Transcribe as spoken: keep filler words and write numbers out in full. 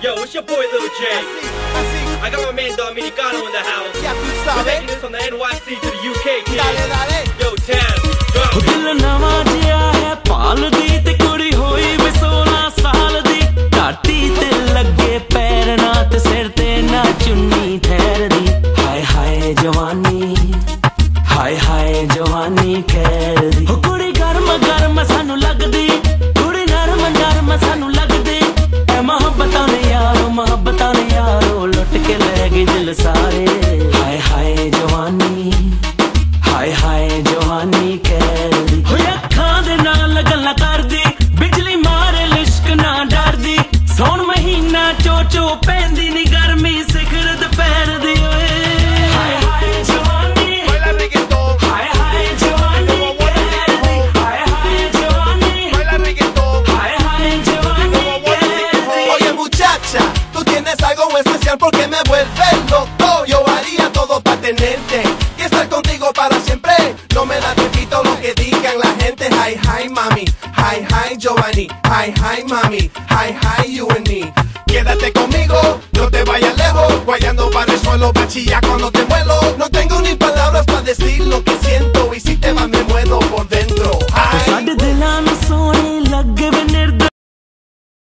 Yo, it's your boy Lil J. Así, así. I got my man Dominicano in the house. Ya tú We're sabes. taking this from the N Y C to the U K, kid. Dale, dale. Yo, Taz, drop it. ਦਿਲ ਨਵਾਂ ਜਿਹਾ ਹੈ ਪਾਲਦੀ ਤੇ ਕੁੜੀ ਹੋਈ ਵੀ ਸੋਲਾਂ ਸਾਲ ਦੀ ਧਰਤੀ ਤੇ ਲੱਗੇ ਪੈਰ ਨਾ ਤੇ ਸਿਰ ਤੇ ਨਾ ਚੁੰਨੀ ਠਹਿਰਦੀ ਹਾਏ ਹਾਏ ਜਵਾਨੀ ਹਾਏ ਹਾਏ ਜਵਾਨੀ ਖੈਰਦੀ ਹੋ ਕੁੜੀ ਗਰਮ ਗਰਮ ਸਾਨੂੰ ਲੱਗਦੀ ਕੁੜੀ ਨਰਮ ਨਰਮ ਸਾਨੂੰ ਲੱਗਦੀ ਐ ਮੁਹੱਬਤਾਂ ਨੇ ਯਾਰੋ ਮੁਹੱਬਤਾਂ ਨੇ ਯਾਰੋ ਲੁੱਟ ਕੇ ਲੈ ਗਈ ਦਿਲ ਸਾਰੇ ਹਾਏ ਹਾਏ ਜਵਾਨੀ ਹਾਏ ਹਾਏ ਜਵਾਨੀ ਕਹਿਦੀ ਹੋਏ ਅੱਖਾਂ ਦੇ ਨਾਲ ਗੱਲਾਂ ਕਰਦੀ ਬਿਜਲੀ ਮਾਰੇ ਲਿਸ਼ਕ ਨਾ ਡਰਦੀ ਸੌਣ ਮਹੀਨਾ ਚੋ ਚੋ ਪੈਂਦੀ ਨੀ ਗਰਮੀ ਸਿਖਰ ਦੁਪਹਿਰ ਦੀ ਓਏ ਹਾਏ ਹਾਏ ਜਵਾਨੀ Baila reggaetón, ਹਾਏ ਹਾਏ ਜਵਾਨੀ ਕਹਿਦੀ ਹਾਏ ਹਾਏ ਜਵਾਨੀ baila reggaetón. ਹਾਏ ਹਾਏ ਜਵਾਨੀ ਕਹਿਦੀ Oye muchacha, tú tienes algo especial porque me vuelves loco. Yo haría todo para tenerte y estar contigo para siempre. No me la repito lo que digan la gente. Hi, hi, mami. Hi, hi, Giovanni. Hi, hi, mami. Hi, hi, you and me. Quédate conmigo, no te vayas lejos. Guayando para el suelo, bachilla cuando te vuelo. No tengo ni palabras